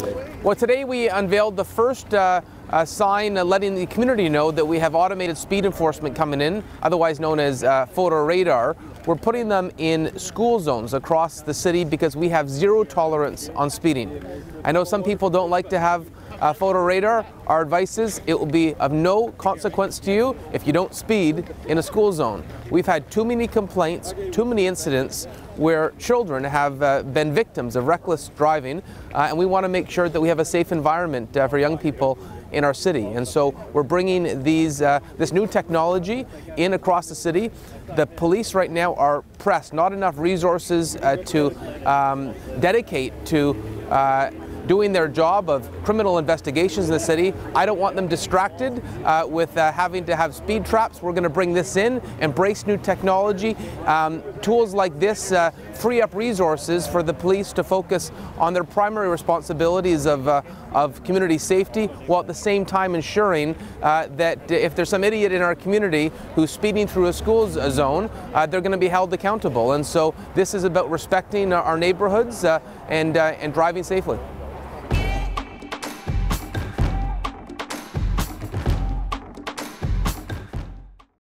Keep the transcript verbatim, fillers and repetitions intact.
Well, today we unveiled the first uh, uh, sign uh, letting the community know that we have automated speed enforcement coming in, otherwise known as uh, photo radar. We're putting them in school zones across the city because we have zero tolerance on speeding. I know some people don't like to have uh, photo radar. Our advice is it will be of no consequence to you if you don't speed in a school zone. We've had too many complaints, too many incidents where children have uh, been victims of reckless driving, uh, and we want to make sure that we have a safe environment uh, for young people in our city. And so we're bringing these, uh, this new technology in across the city. The police right now are pressed, not enough resources uh, to um, dedicate to uh, doing their job of criminal investigations in the city. I don't want them distracted uh, with uh, having to have speed traps. We're going to bring this in, embrace new technology. Um, tools like this uh, free up resources for the police to focus on their primary responsibilities of, uh, of community safety, while at the same time ensuring uh, that if there's some idiot in our community who's speeding through a school zone, uh, they're going to be held accountable. And so this is about respecting our neighborhoods uh, and, uh, and driving safely.